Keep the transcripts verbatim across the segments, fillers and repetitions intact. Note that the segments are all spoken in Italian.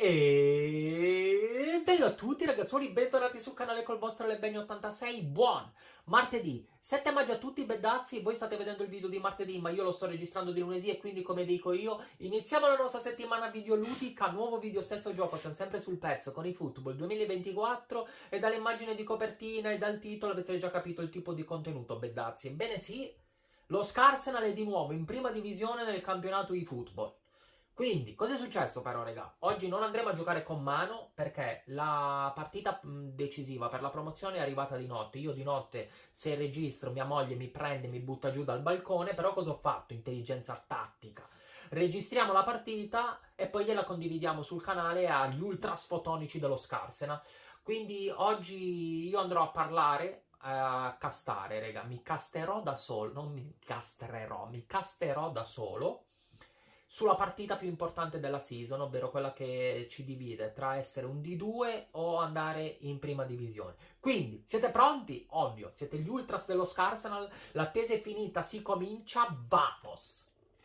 E bello a tutti ragazzuoli, bentornati sul canale col vostro Lebenni ottantasei. Buon martedì sette maggio a tutti beddazzi. Voi state vedendo il video di martedì, ma io lo sto registrando di lunedì e quindi, come dico io, iniziamo la nostra settimana videoludica. Nuovo video, stesso gioco, siamo sempre sul pezzo con i Football duemilaventiquattro e dall'immagine di copertina e dal titolo avete già capito il tipo di contenuto, beddazzi. Ebbene sì, lo Arsenal è di nuovo in prima divisione nel campionato di football. Quindi, cosa è successo però, raga? Oggi non andremo a giocare con mano perché la partita mh, decisiva per la promozione è arrivata di notte. Io di notte, se registro, mia moglie mi prende e mi butta giù dal balcone, però cosa ho fatto? Intelligenza tattica. Registriamo la partita e poi gliela condividiamo sul canale agli ultrasfotonici dello Arsenal. Quindi oggi io andrò a parlare, a castare, raga. Mi casterò da solo, non mi castrerò, mi casterò da solo sulla partita più importante della season, ovvero quella che ci divide tra essere un D due o andare in prima divisione. Quindi, siete pronti? Ovvio, siete gli ultras dello Arsenal, l'attesa è finita, si comincia, vamos!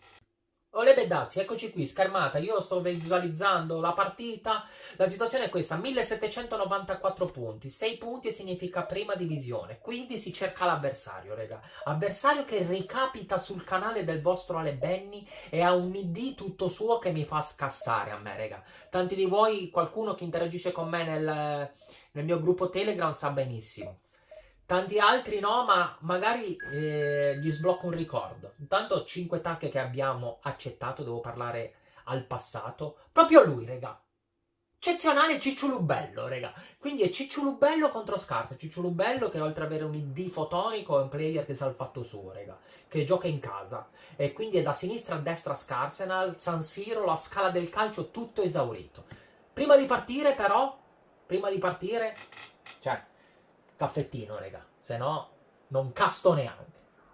Olè beddazzi, eccoci qui, schermata, io sto visualizzando la partita, la situazione è questa, millesettecentonovantaquattro punti, sei punti significa prima divisione, quindi si cerca l'avversario, raga, avversario che ricapita sul canale del vostro Ale Benny e ha un I D tutto suo che mi fa scassare a me, raga. Tanti di voi, qualcuno che interagisce con me nel, nel mio gruppo Telegram sa benissimo. Tanti altri no, ma magari eh, gli sblocco un ricordo. Intanto cinque tacche che abbiamo accettato, devo parlare al passato. Proprio lui, raga. Eccezionale Cicciolubello, raga. Quindi è Cicciolubello contro Scarsa. Cicciolubello che oltre ad avere un I D fotonico è un player che sa il fatto suo, raga. Che gioca in casa. E quindi è da sinistra a destra Scarsenal, San Siro, la scala del calcio, tutto esaurito. Prima di partire però, prima di partire, cioè... caffettino, raga, se no non casto neanche.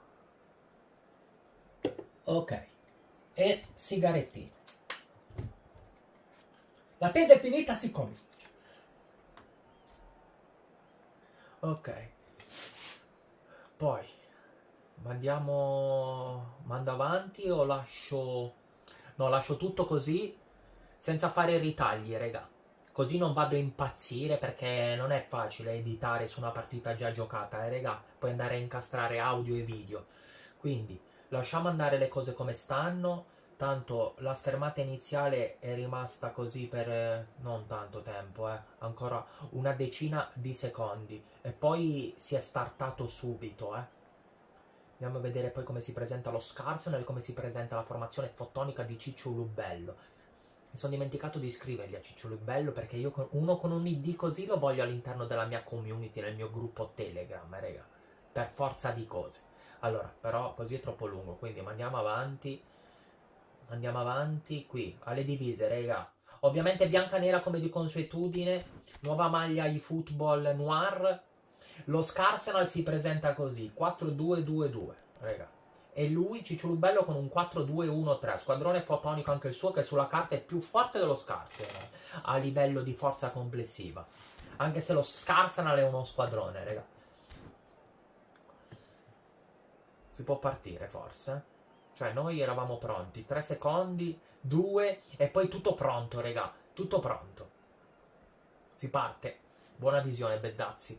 Ok, e sigarettino. La tenda è finita, si comincia. Ok, poi mandiamo, mando avanti o lascio, no, lascio tutto così senza fare ritagli, raga. Così non vado a impazzire perché non è facile editare su una partita già giocata, eh raga, puoi andare a incastrare audio e video. Quindi lasciamo andare le cose come stanno, tanto la schermata iniziale è rimasta così per eh, non tanto tempo, eh, ancora una decina di secondi e poi si è startato subito, eh. Andiamo a vedere poi come si presenta lo Arsenal e come si presenta la formazione fotonica di Cicciolubello. Mi sono dimenticato di iscrivergli a Cicciolubello perché io con, uno con un I D così lo voglio all'interno della mia community, nel mio gruppo Telegram, eh, raga. Per forza di cose. Allora, però così è troppo lungo, quindi andiamo avanti. Andiamo avanti qui, alle divise, raga. Ovviamente bianca nera come di consuetudine, nuova maglia eFootball Noir. Lo Arsenal si presenta così, quattro due due due, raga. E lui, Cicciolubello, con un quattro due uno tre, squadrone fotonico anche il suo, che sulla carta è più forte dello Arsenal a livello di forza complessiva. Anche se lo Arsenal è uno squadrone, raga. Si può partire, forse? Cioè, noi eravamo pronti. tre secondi, due, e poi tutto pronto, raga. Tutto pronto. Si parte. Buona visione, beddazzi.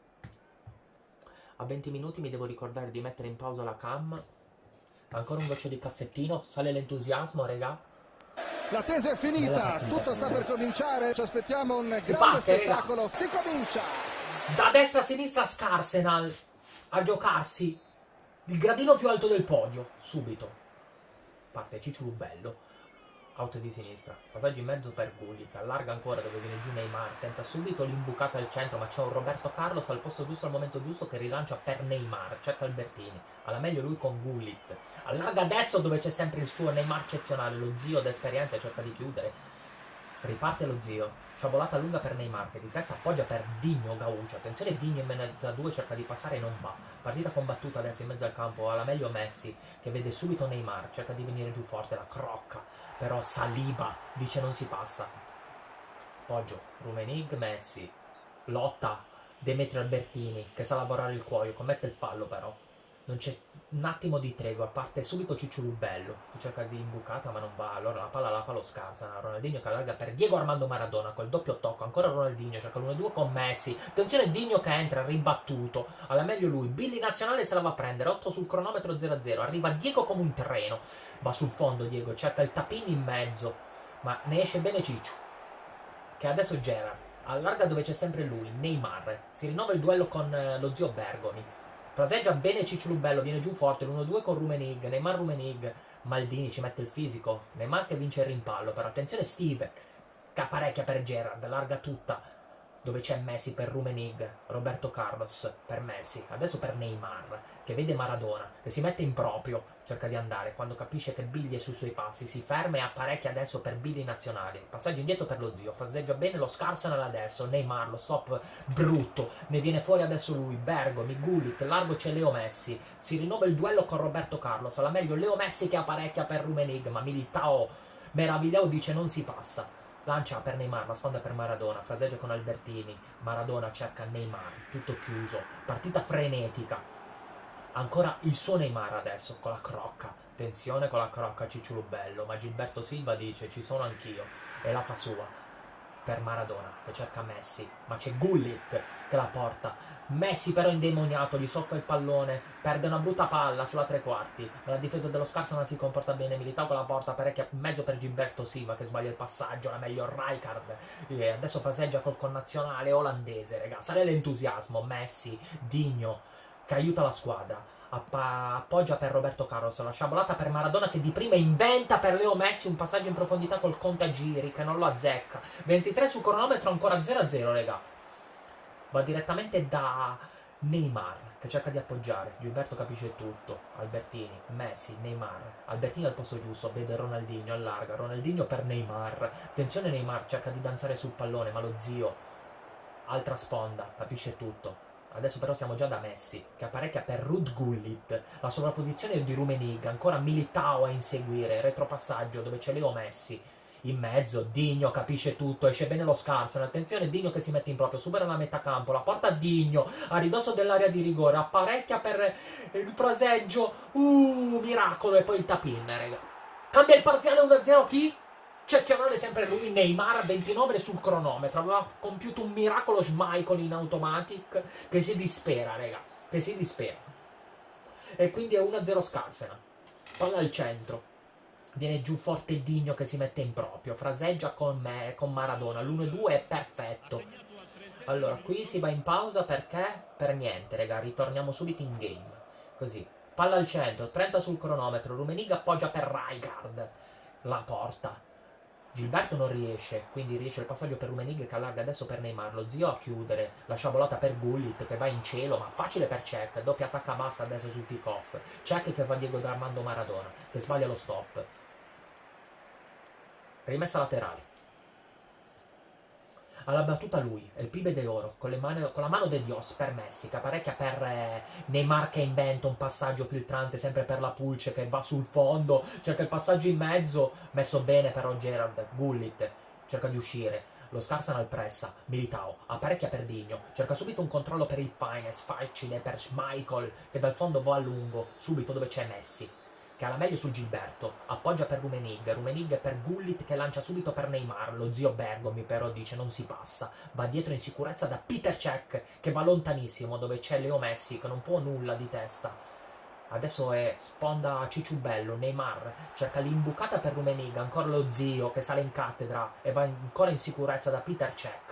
A venti minuti mi devo ricordare di mettere in pausa la cam. Ancora un goccio di caffettino, sale l'entusiasmo, raga. La tesa è finita, tutto sta per cominciare, ci aspettiamo un grande parte, spettacolo, raga. Si comincia! Da destra a sinistra Arsenal a giocarsi il gradino più alto del podio, subito. Parte Cicciolubello, out di sinistra, passaggio in mezzo per Gullit, allarga ancora dove viene giù Neymar, tenta subito l'imbucata al centro, ma c'è un Roberto Carlos al posto giusto al momento giusto che rilancia per Neymar, cerca Albertini, alla meglio lui con Gullit, allarga adesso dove c'è sempre il suo Neymar eccezionale, lo zio d'esperienza cerca di chiudere, riparte lo zio, sciabolata lunga per Neymar che di testa appoggia per Digno Gaucho, attenzione Digno in mezzo a due, cerca di passare e non va, partita combattuta adesso in mezzo al campo, alla meglio Messi che vede subito Neymar, cerca di venire giù forte, la crocca, però Saliba dice non si passa, poggio, Rummenigge, Messi, lotta Demetrio Albertini che sa lavorare il cuoio, commette il fallo però, non c'è un attimo di tregua, parte subito Cicciolubello, che cerca di imbucata ma non va, allora la palla la fa lo Scarsana, Ronaldinho che allarga per Diego Armando Maradona, col doppio tocco, ancora Ronaldinho, cerca l'uno due con Messi, attenzione Digno che entra, ribattuto, alla meglio lui, Billy Nazionale se la va a prendere, otto sul cronometro zero a zero, arriva Diego come un treno, va sul fondo Diego, cerca il tapin in mezzo, ma ne esce bene Ciccio, che adesso Gerard, allarga dove c'è sempre lui, Neymar, si rinnova il duello con eh, lo zio Bergomi, fraseggia bene Cicciolubello, viene giù forte, l'uno due con Rumenig, Neymar Rumenig, Maldini ci mette il fisico, Neymar che vince il rimpallo, però attenzione Steve, che apparecchia per Gerard, larga tutta, dove c'è Messi per Rumenig, Roberto Carlos per Messi, adesso per Neymar, che vede Maradona, che si mette in proprio, cerca di andare, quando capisce che Billy è sui suoi passi, si ferma e apparecchia adesso per Billy Nazionale, passaggio indietro per lo zio, faseggia bene lo Scarsana adesso, Neymar, lo stop brutto, ne viene fuori adesso lui, Bergomi, Gullit, largo c'è Leo Messi, si rinnova il duello con Roberto Carlos, alla meglio Leo Messi che apparecchia per Rumenig, ma Militao meravigliato dice non si passa. Lancia per Neymar, la sponda per Maradona, fraseggia con Albertini, Maradona cerca Neymar, tutto chiuso, partita frenetica, ancora il suo Neymar adesso, con la crocca, attenzione con la crocca Cicciolubello, ma Gilberto Silva dice ci sono anch'io, e la fa sua, per Maradona, che cerca Messi, ma c'è Gullit che la porta, Messi però indemoniato, gli soffre il pallone, perde una brutta palla sulla tre quarti, la difesa dello Scarsana si comporta bene, Militao con la porta, parecchia in mezzo per Gilberto Silva che sbaglia il passaggio, la meglio Rijkaard, e adesso faseggia col connazionale olandese, raga, sale l'entusiasmo, Messi, Digno, che aiuta la squadra, appoggia per Roberto Carlos, la sciabolata per Maradona che di prima inventa per Leo Messi un passaggio in profondità col contagiri che non lo azzecca, ventitré sul cronometro, ancora zero a zero, raga. Va direttamente da Neymar che cerca di appoggiare, Gilberto capisce tutto, Albertini, Messi, Neymar, Albertini al posto giusto, vede Ronaldinho, allarga, Ronaldinho per Neymar, attenzione Neymar, cerca di danzare sul pallone, ma lo zio, altra sponda, capisce tutto, adesso però siamo già da Messi, che apparecchia per Ruud Gullit, la sovrapposizione di Rumenig, ancora Militao a inseguire, retropassaggio dove c'è Leo Messi, in mezzo, Digno capisce tutto, esce bene lo Scarsana, attenzione Digno che si mette in proprio, supera la metà campo, la porta Digno, a ridosso dell'area di rigore, apparecchia per il fraseggio, uh, miracolo, e poi il tapin, raga. Cambia il parziale uno a zero chi? Eccezionale sempre lui, Neymar, ventinove sul cronometro, aveva compiuto un miracolo Schmeichel in automatic, che si dispera, raga, che si dispera. E quindi è uno a zero Scarsana, palla al centro. Viene giù forte Digno che si mette in proprio, fraseggia con me, con Maradona, l'uno a due è perfetto. Allora, qui si va in pausa perché? Per niente, raga, ritorniamo subito in game. Così, palla al centro, trenta sul cronometro, Rumenig appoggia per Rijkaard, la porta. Gilberto non riesce, quindi riesce il passaggio per Rumenig che allarga adesso per Neymar, lo zio a chiudere, la sciabolata per Gullit che va in cielo, ma facile per Cech, doppia attacca bassa adesso sul kick-off, Cech che fa Diego Armando Maradona, che sbaglia lo stop. Rimessa laterale. Alla battuta lui, il pibe de oro, con, le mani, con la mano de Dios per Messi, che apparecchia per eh, Neymar che inventa un passaggio filtrante sempre per la Pulce che va sul fondo, cerca il passaggio in mezzo, messo bene però Gerard, Gullit, cerca di uscire, lo Scarsana al pressa, Militao, apparecchia per Digno, cerca subito un controllo per il Fines, facile per Schmeichel, che dal fondo va a lungo, subito dove c'è Messi, che ha la meglio sul Gilberto, appoggia per Rumenig, Rumenig per Gullit che lancia subito per Neymar, lo zio Bergomi però dice non si passa, va dietro in sicurezza da Peter Cech che va lontanissimo dove c'è Leo Messi che non può nulla di testa. Adesso è sponda Cicciolubello, Neymar, cerca l'imbucata per Rumenig, ancora lo zio che sale in cattedra e va ancora in sicurezza da Peter Cech.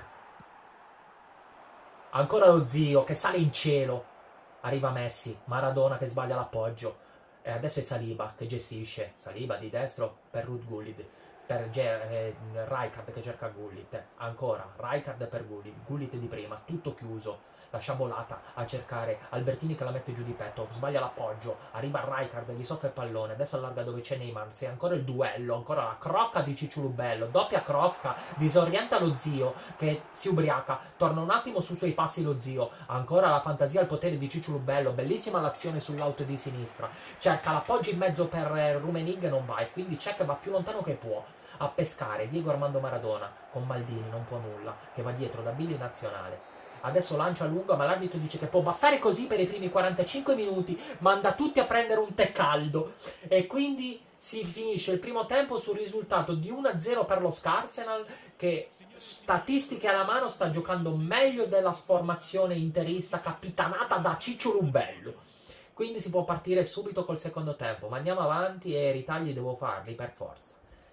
Ancora lo zio che sale in cielo, arriva Messi, Maradona che sbaglia l'appoggio. E adesso è Saliba che gestisce, Saliba di destro per Ruud Gullit, per eh, Rijkaard che cerca Gullit, ancora Rijkaard per Gullit, Gullit di prima, tutto chiuso, la sciabolata a cercare Albertini che la mette giù di petto, sbaglia l'appoggio, arriva Rijkaard, gli soffre il pallone, adesso allarga dove c'è Neymar, c'è ancora il duello, ancora la crocca di Cicciolubello, doppia crocca, disorienta lo zio che si ubriaca, torna un attimo sui suoi passi lo zio, ancora la fantasia al potere di Cicciolubello, bellissima l'azione sull'auto di sinistra, cerca l'appoggio in mezzo per Rumenig e non va, e quindi Cech va più lontano che può, a pescare Diego Armando Maradona con Maldini, non può nulla, che va dietro da Billy Nazionale. Adesso lancia lunga, ma l'arbitro dice che può bastare così per i primi quarantacinque minuti, manda tutti a prendere un tè caldo e quindi si finisce il primo tempo sul risultato di uno a zero per lo Scarsenal, che statistiche alla mano sta giocando meglio della formazione interista capitanata da Ciccio Rubello. Quindi si può partire subito col secondo tempo, ma andiamo avanti e i ritagli devo farli per forza.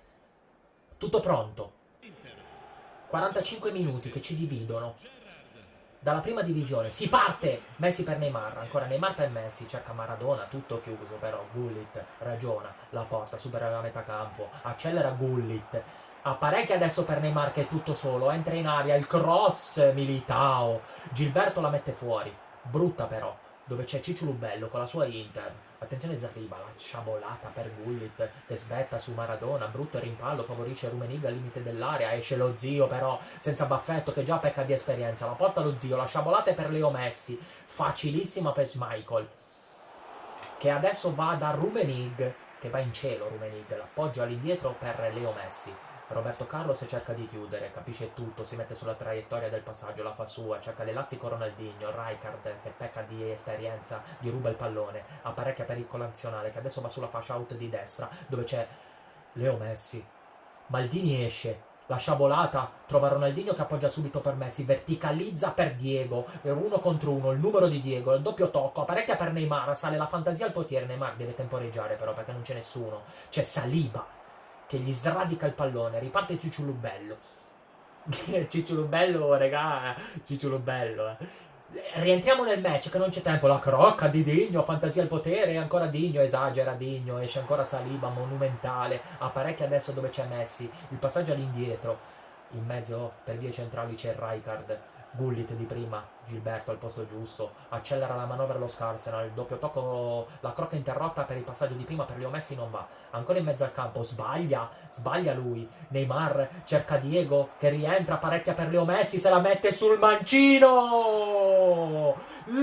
Tutto pronto. quarantacinque minuti che ci dividono dalla prima divisione. Si parte! Messi per Neymar, ancora Neymar per Messi, cerca Maradona, tutto chiuso però. Gullit ragiona, la porta, supera la metà campo, accelera Gullit, apparecchia adesso per Neymar che è tutto solo, entra in aria, il cross, Militao, Gilberto la mette fuori, brutta però, dove c'è Ciccio Rubello con la sua Inter. Attenzione Zarriba, la sciabolata per Gullit che svetta su Maradona, brutto rimpallo, favorisce Rummenigge al limite dell'area, esce lo zio però senza baffetto che già pecca di esperienza, la porta lo zio, la sciabolata è per Leo Messi, facilissima per Schmeichel che adesso va da Rummenigge, che va in cielo Rummenigge, l'appoggio all'indietro per Leo Messi. Roberto Carlos cerca di chiudere, capisce tutto, si mette sulla traiettoria del passaggio, la fa sua, cerca l'elastico Ronaldinho, Rijkaard che pecca di esperienza, gli ruba il pallone, apparecchia per il collazionale che adesso va sulla fascia out di destra dove c'è Leo Messi. Maldini esce, la sciabolata, trova Ronaldinho che appoggia subito per Messi, verticalizza per Diego, uno contro uno, il numero di Diego, il doppio tocco, apparecchia per Neymar, sale la fantasia al portiere, Neymar deve temporeggiare però perché non c'è nessuno, c'è Saliba che gli sradica il pallone, riparte Ciccio Rubello. Ciccio Rubello, regà, Ciccio Rubello. Eh. Rientriamo nel match che non c'è tempo, la crocca di Digno, fantasia al potere, ancora Digno, esagera Digno, esce ancora Saliba, monumentale, apparecchia adesso dove c'è Messi, il passaggio all'indietro, in mezzo per vie centrali c'è Rijkaard, Gullit di prima, Gilberto al posto giusto, accelera la manovra lo Scarsenal, il doppio tocco, la crocca interrotta per il passaggio di prima per Leo Messi non va, ancora in mezzo al campo, sbaglia, sbaglia lui, Neymar cerca Diego che rientra, parecchia per Leo Messi, se la mette sul mancino,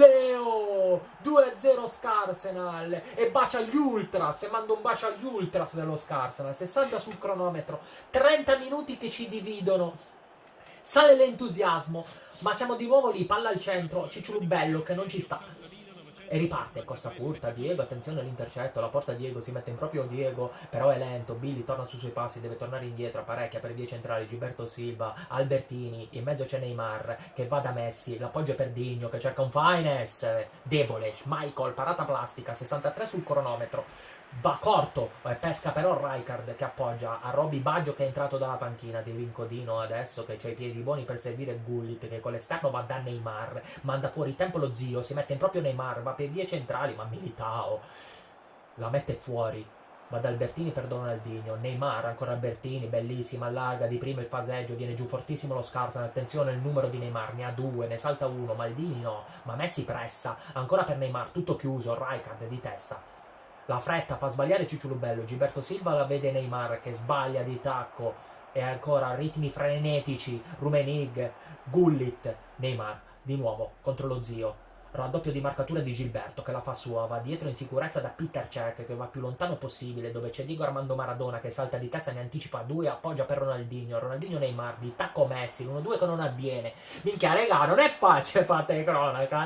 Leo, due a zero Scarsenal e bacia gli Ultras, e manda un bacio agli Ultras dello Scarsenal, sessanta sul cronometro, trenta minuti che ci dividono, sale l'entusiasmo, ma siamo di nuovo lì, palla al centro, Ciccio Rubello che non ci sta e riparte, costa curta, Diego, attenzione all'intercetto, la porta Diego, si mette in proprio Diego, però è lento, Billy torna sui suoi passi, deve tornare indietro, apparecchia per vie centrali, Gilberto Silva, Albertini, in mezzo c'è Neymar che va da Messi, l'appoggio per Digno che cerca un Fines, debole, Schmeichel, parata plastica, sessantatré sul cronometro, va corto, eh, pesca però Rijkaard che appoggia a Roby Baggio che è entrato dalla panchina di Rincodino adesso che c'ha i piedi buoni per servire Gullit che con l'esterno va da Neymar, manda fuori tempo lo zio, si mette in proprio Neymar, va per vie centrali ma Militao la mette fuori, va da Albertini per Ronaldinho, Neymar ancora Albertini, bellissima, allarga di prima il faseggio, viene giù fortissimo lo Scarsen, attenzione il numero di Neymar, ne ha due, ne salta uno, Maldini no, ma Messi pressa, ancora per Neymar, tutto chiuso, Rijkaard di testa. La fretta fa sbagliare Ciccio Rubello, Gilberto Silva la vede Neymar che sbaglia di tacco e ancora ritmi frenetici, Rummenigge, Gullit, Neymar di nuovo contro lo zio, raddoppio di marcatura di Gilberto che la fa sua, va dietro in sicurezza da Peter Cech che va più lontano possibile dove c'è Diego Armando Maradona che salta di testa, ne anticipa due, appoggia per Ronaldinho, Ronaldinho Neymar di tacco Messi, l'uno due che non avviene, minchia regà non è facile fate cronaca,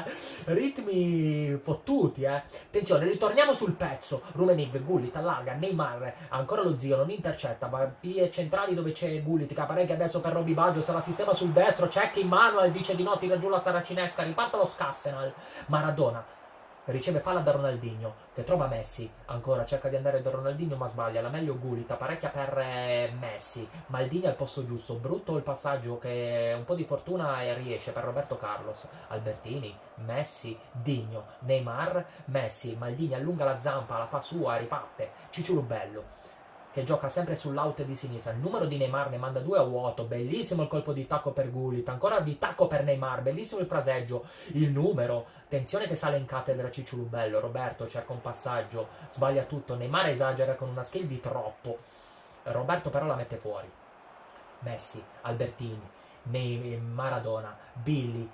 ritmi fottuti eh, attenzione ritorniamo sul pezzo, Rummenigge, Gullit allarga, Neymar, ancora lo zio non intercetta, va vie centrali dove c'è Gullit che apparecchia adesso per Roby Baggio, se la sistema sul destro, Cech in mano, dice di no, tira giù la saracinesca, riparte lo Scarsenal. Maradona riceve palla da Ronaldinho che trova Messi, ancora cerca di andare da Ronaldinho ma sbaglia, la meglio Gullit, apparecchia per eh, Messi, Maldini al posto giusto, brutto il passaggio che un po' di fortuna e riesce per Roberto Carlos, Albertini, Messi, Digno, Neymar, Messi, Maldini allunga la zampa, la fa sua, riparte, Ciccio Rubello che gioca sempre sull'out di sinistra, il numero di Neymar ne manda due a vuoto, bellissimo il colpo di tacco per Gullit, ancora di tacco per Neymar, bellissimo il fraseggio, il numero, attenzione che sale in cattedra Ciccio Rubello, Roberto cerca un passaggio, sbaglia tutto, Neymar esagera con una skill di troppo, Roberto però la mette fuori, Messi, Albertini, Ney, Maradona, Billy,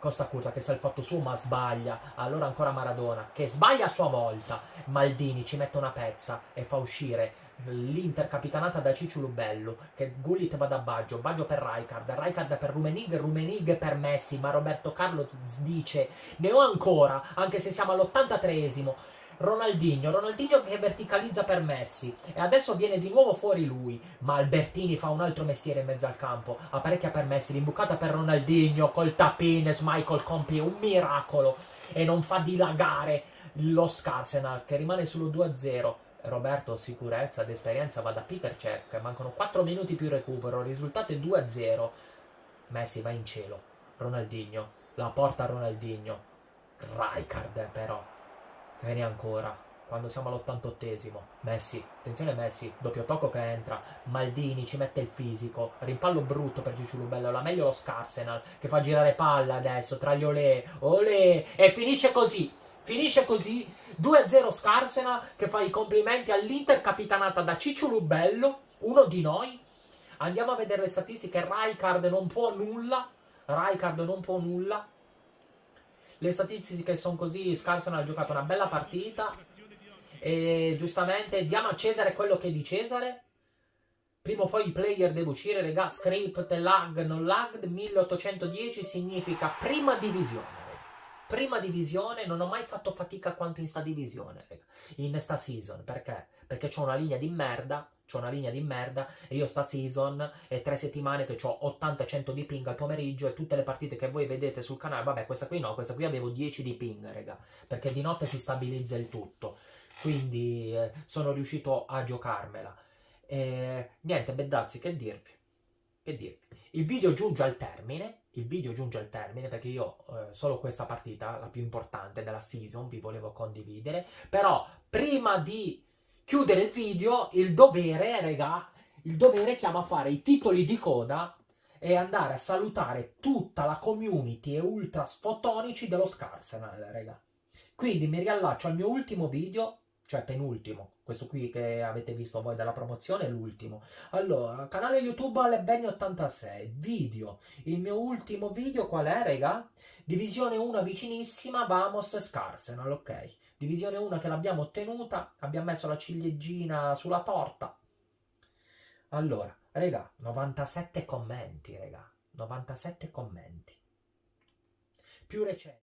Costa Curta che sa il fatto suo ma sbaglia, allora ancora Maradona che sbaglia a sua volta, Maldini ci mette una pezza e fa uscire l'Inter capitanata da Cicciolo Bello, che Gullit va da Baggio, Baggio per Rijkaard, Rijkaard per Rummenigge, Rummenigge per Messi, ma Roberto Carlos dice ne ho ancora, anche se siamo all'ottantatreesimo. Ronaldinho, Ronaldinho che verticalizza per Messi e adesso viene di nuovo fuori lui, ma Albertini fa un altro mestiere in mezzo al campo, apparecchia per Messi, l'imbucata per Ronaldinho col tapin, Schmeichel compie un miracolo e non fa dilagare lo Arsenal che rimane sullo due a zero. Roberto sicurezza ed esperienza va da Peter Cech, mancano quattro minuti più recupero, il risultato è due a zero. Messi va in cielo, Ronaldinho, la porta Ronaldinho, Rijkaard però vieni ancora, quando siamo all'ottantottesimo, Messi, attenzione Messi, doppio tocco che entra, Maldini ci mette il fisico, rimpallo brutto per Cicciolo Bello, la meglio lo Scarsenal, che fa girare palla adesso, tra gli olè, olè, e finisce così, finisce così, due a zero Scarsenal, che fa i complimenti all'Inter capitanata da Cicciolo Bello, uno di noi, andiamo a vedere le statistiche, Rijkaard non può nulla, Rijkaard non può nulla, le statistiche sono così, Scarson ha giocato una bella partita e giustamente diamo a Cesare quello che è di Cesare. Prima o poi i player deve uscire, regà, script, lag, non lag, milleottocentodieci significa prima divisione. Prima divisione, non ho mai fatto fatica quanto in sta divisione, regà, in sta season, perché? Perché c'ho una linea di merda, c'ho una linea di merda e io sta season è tre settimane che ho ottanta cento di ping al pomeriggio e tutte le partite che voi vedete sul canale, vabbè questa qui no, questa qui avevo dieci di ping, regà, perché di notte si stabilizza il tutto, quindi eh, sono riuscito a giocarmela. E, niente, beddazzi, che dirvi? Che dirvi? Il video giunge al termine, il video giunge al termine perché io eh, solo questa partita, la più importante della season, vi volevo condividere, però prima di chiudere il video, il dovere, regà, il dovere chiama a fare i titoli di coda e andare a salutare tutta la community e ultra sfotonici dello Scarsenal, regà. Quindi mi riallaccio al mio ultimo video, cioè penultimo, questo qui che avete visto voi della promozione è l'ultimo. Allora, canale YouTube Alebeni ottantasei, video, il mio ultimo video qual è, regà? Divisione uno vicinissima, Vamos Scarsenal, ok. Divisione uno che l'abbiamo ottenuta, abbiamo messo la ciliegina sulla torta. Allora, regà, novantasette commenti, regà, novantasette commenti. Più recente.